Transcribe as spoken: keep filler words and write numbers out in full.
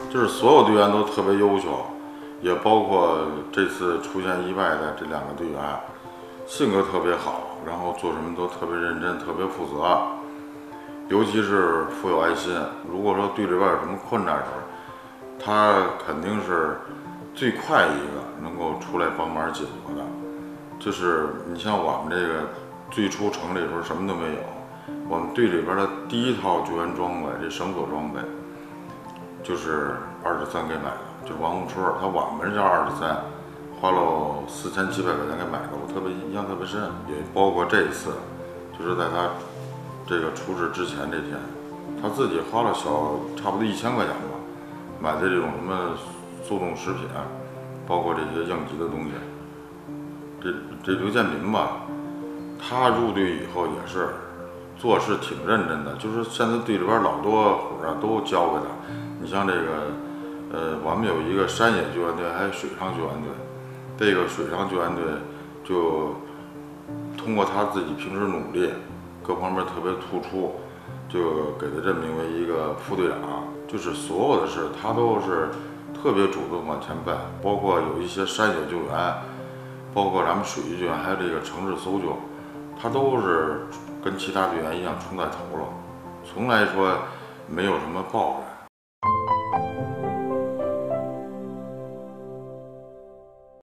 就是所有队员都特别优秀，也包括这次出现意外的这两个队员，性格特别好，然后做什么都特别认真、特别负责，尤其是富有爱心。如果说队里边有什么困难时候，他肯定是最快一个能够出来帮忙解决的。就是你像我们这个最初成立的时候什么都没有，我们队里边的第一套救援装备，这绳索装备，就是二十三给买的，就是王洪春，他网门叫二十三，花了四千七百块钱给买的，我特别印象特别深。也包括这一次，就是在他这个出事之前这天，他自己花了小差不多一千块钱吧，买的这种什么速冻食品，包括这些应急的东西。这这刘建民吧，他入队以后也是做事挺认真的，就是现在队里边老多活啊都交给他。你像这个，呃，我们有一个山野救援队，还有水上救援队。这个水上救援队就通过他自己平时努力，各方面特别突出，就给他任命为一个副队长。就是所有的事他都是特别主动往前奔，包括有一些山野救援，包括咱们水域救援，还有这个城市搜救，他都是跟其他队员一样冲在头了，从来说没有什么抱怨。